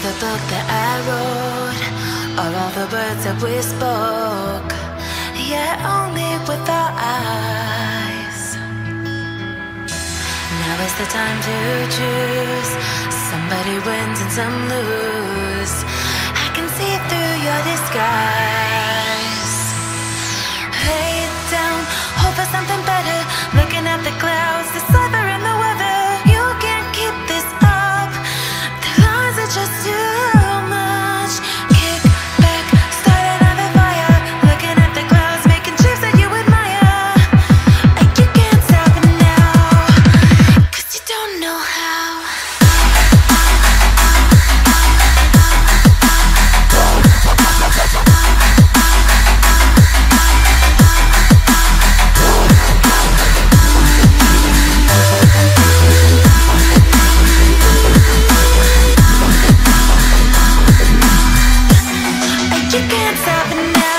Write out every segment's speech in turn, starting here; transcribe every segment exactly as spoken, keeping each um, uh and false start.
the book that I wrote, or all the words that we spoke, yet only with our eyes. Now is the time to choose. Somebody wins and some lose. I can see through your disguise. Lay it down, hope for something better. Looking at the clouds, the sliver in the weather. You can't keep this up. The lies are just too much. Kick back, start another fire. Looking at the clouds, making shapes that you admire. And you can't stop it now, 'cause you don't know how. You can't stop it now.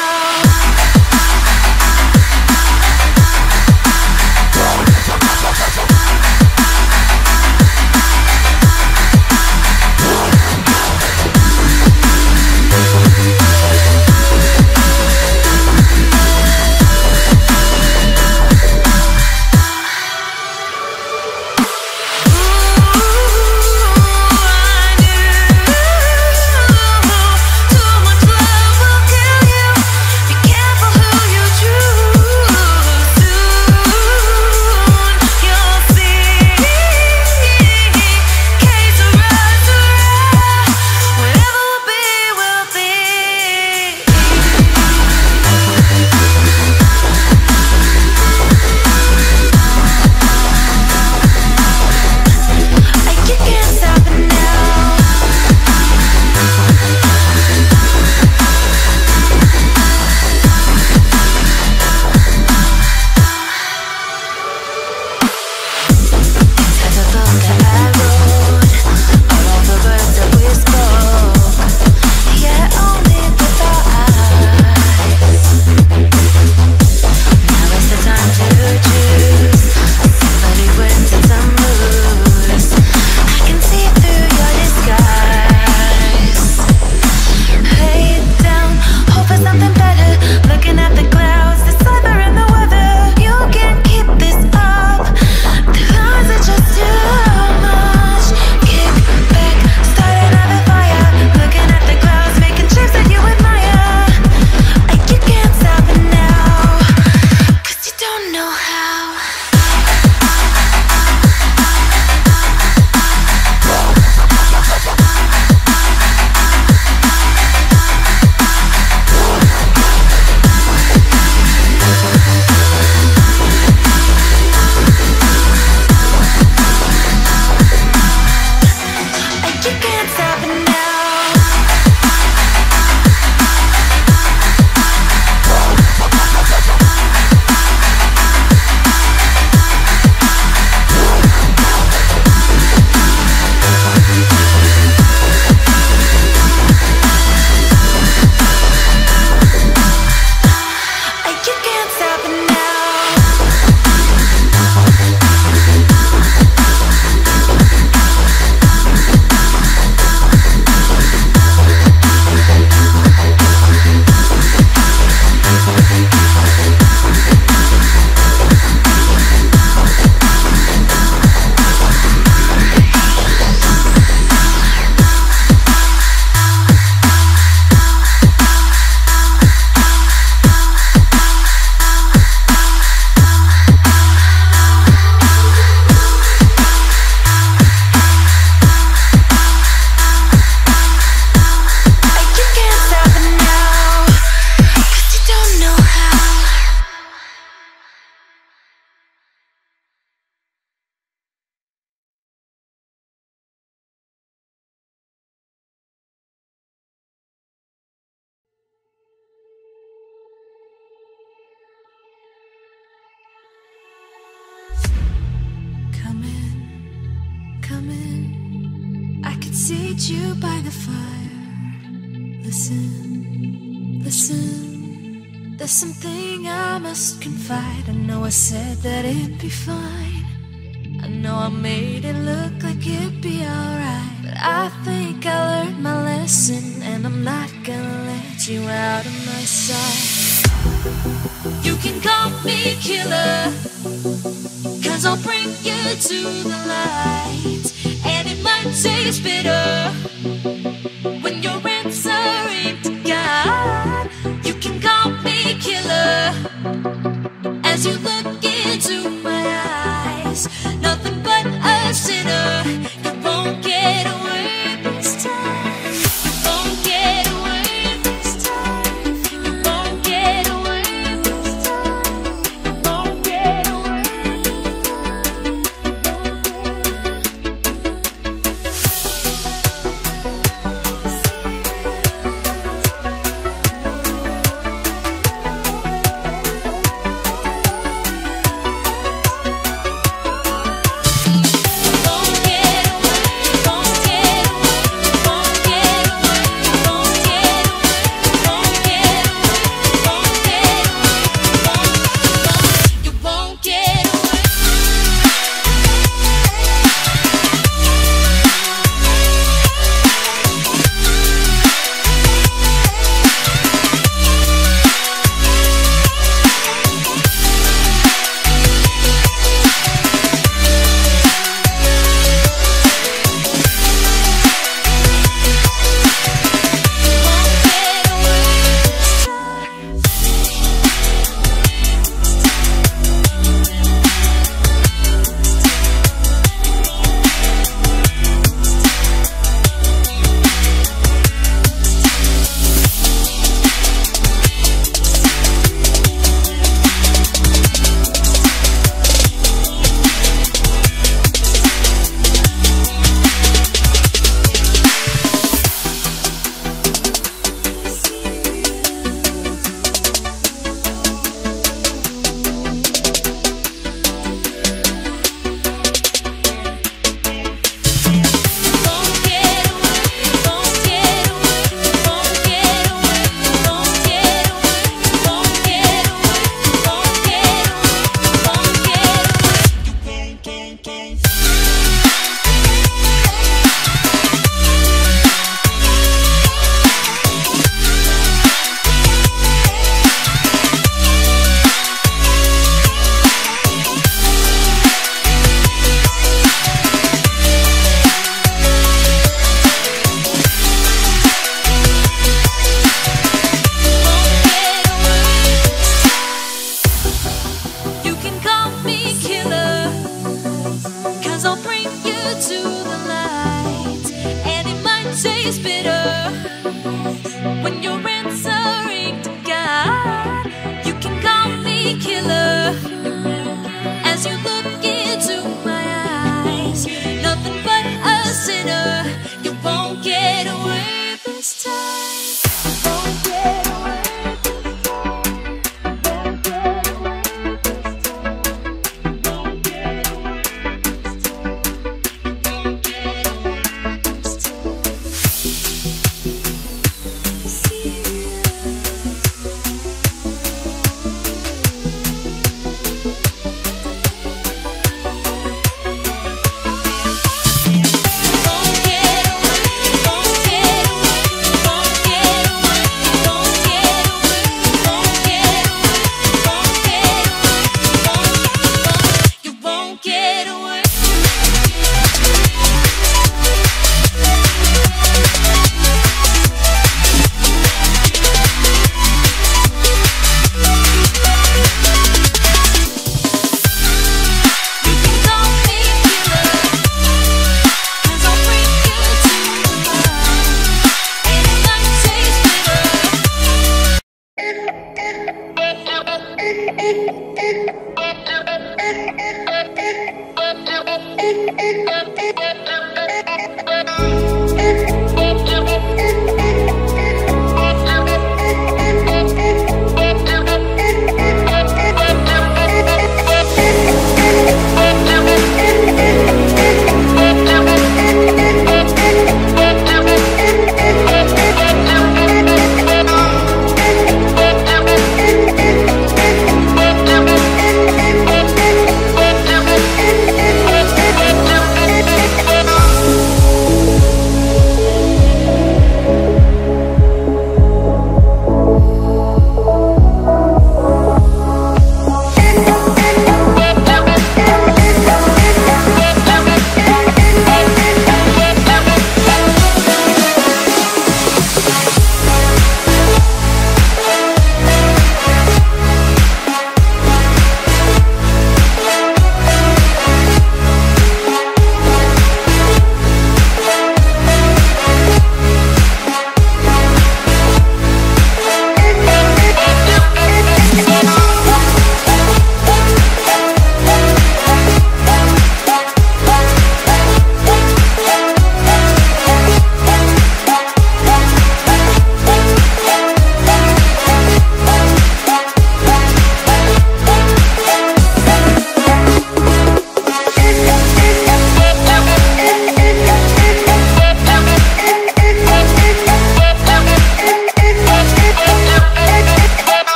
Seat you by the fire. Listen, listen. There's something I must confide. I know I said that it'd be fine. I know I made it look like it'd be alright, but I think I learned my lesson, and I'm not gonna let you out of my sight. You can call me killer, 'cause I'll bring you to the light. And it might taste bitter when you're answering to God. You can call me killer as you look into my eyes. Nothing but a sinner. You won't get away this time. You won't get away this time. You won't get away this time. You won't get away. Taste bitter when you're answering to God. You can call me killer as you look into my eyes. Nothing but a sinner. You won't get away this time. You won't get away this time. You won't get away this time. You won't get away this time. You won't get away this time. Thank you.